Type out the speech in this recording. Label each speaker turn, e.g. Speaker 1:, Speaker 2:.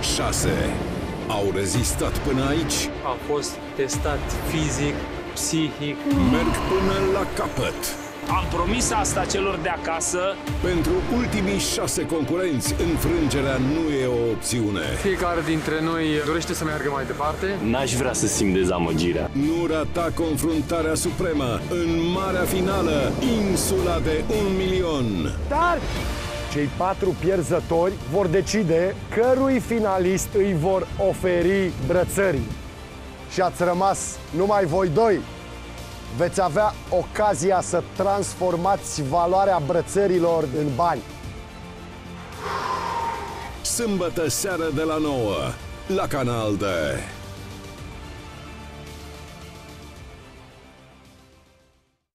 Speaker 1: 6 au rezistat până aici.
Speaker 2: A fost testat fizic, psihic.
Speaker 1: Merg până la capăt.
Speaker 3: Am promis asta celor de acasă.
Speaker 1: Pentru ultimii 6 concurenți, înfrângerea nu e o opțiune.
Speaker 2: Fiecare dintre noi dorește să meargă mai departe.
Speaker 4: N-aș vrea să simt dezamăgirea.
Speaker 1: Nu rata confruntarea supremă în marea finală, insula de 1 milion.
Speaker 5: Dar cei 4 pierzători vor decide cărui finalist îi vor oferi brățării. Și ați rămas numai voi doi. Veți avea ocazia să transformați valoarea brățărilor în bani.
Speaker 1: Sâmbătă seară de la 9 la Canal D.